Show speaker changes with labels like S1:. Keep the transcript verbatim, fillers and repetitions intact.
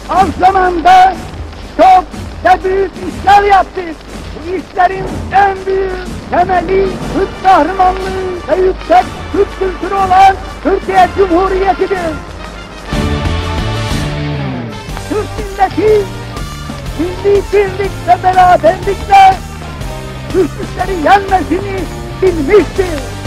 S1: Az zamanda çok ve büyük işler yaptık. Bu işlerin en büyük temeli Türk kahramanlığı ve yüksek Türk kültürü olan Türkiye Cumhuriyeti'dir. Türk milleti milli birlik ve beraberlikle Türklükleri yenmesini bilmiştir.